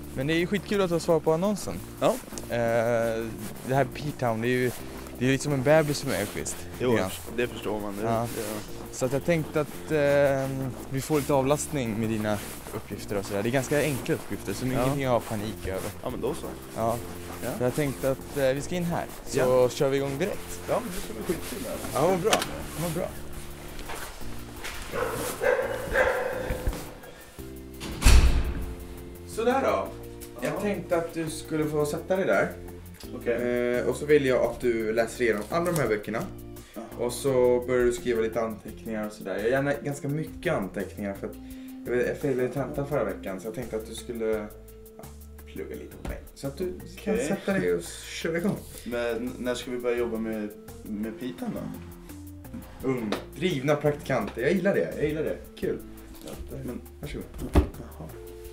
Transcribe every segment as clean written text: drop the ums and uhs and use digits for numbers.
Men det är ju skitkul att du har svarat på annonsen. Ja. Det här P-Town, det är ju liksom en bebis för mig, visst. Jo, ja. det förstår man. Ja. Så att jag tänkte att vi får lite avlastning med dina uppgifter och sådär. Det är ganska enkla uppgifter, så ingenting jag har panik över. Ja, men då så. Ja. Ja. Jag tänkte att vi ska in här, så kör vi igång direkt. Ja, men det ska bli skitkul här. Ja, vad bra. Vad bra. Sådär då. Jag tänkte att du skulle få sätta dig där. Okej. Och så vill jag att du läser igenom alla de här böckerna. Och så börjar du skriva lite anteckningar och sådär. Jag gör gärna ganska mycket anteckningar för att jag failade tentan förra veckan. Så jag tänkte att du skulle plugga lite på mig. Så att du kan sätta dig och köra igång. Men när ska vi börja jobba med Pitan då? Drivna praktikanter. Jag gillar det. Kul. Ja, men varsågod. Jaha.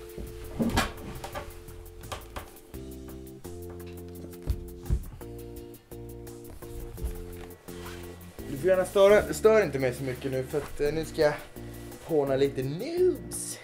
Du får gärna stör inte mig så mycket nu för att nu ska jag håna lite noobs.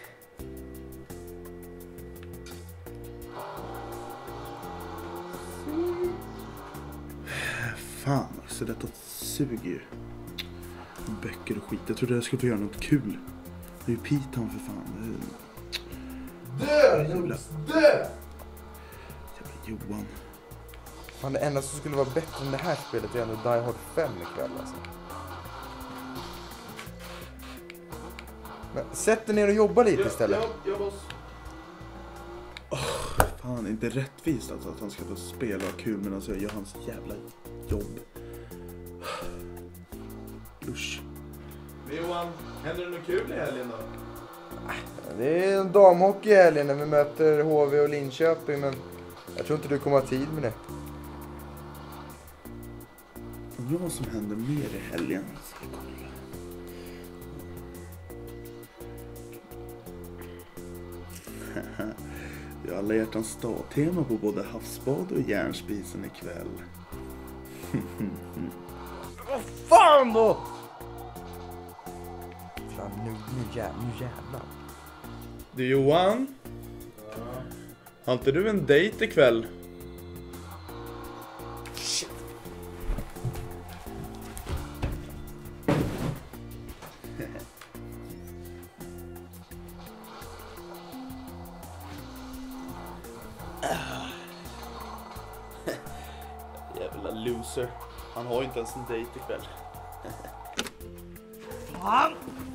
Fan, alltså detta suger ju. Böcker och skit. Jag trodde jag skulle få göra något kul. Det är ju Pitan för fan. Dö, noobs! Dö! Jävla Johan. Fan, det enda som skulle vara bättre än det här spelet är ändå Die Hard 5 ikväll alltså. Men sätt dig ner och jobba lite istället. Jag måste... Fan, inte rättvist alltså att han ska få spela och kul medan jag gör hans jävla jobb. Usch. Johan, händer det något kul i helgen då? Det är en damhockey i helgen när vi möter HV och Linköping, men jag tror inte du kommer ha tid med det. Undrar vad som händer mer i helgen. Jag har alla hjärtans dag-tema på både havsbad och järnspisen ikväll. Vad fan då? Fan, nu jävlar. Du Johan? Ja. Har inte du en dejt ikväll? Shit. Jävla loser. Han har ju inte ens en dejt ikväll. Fan!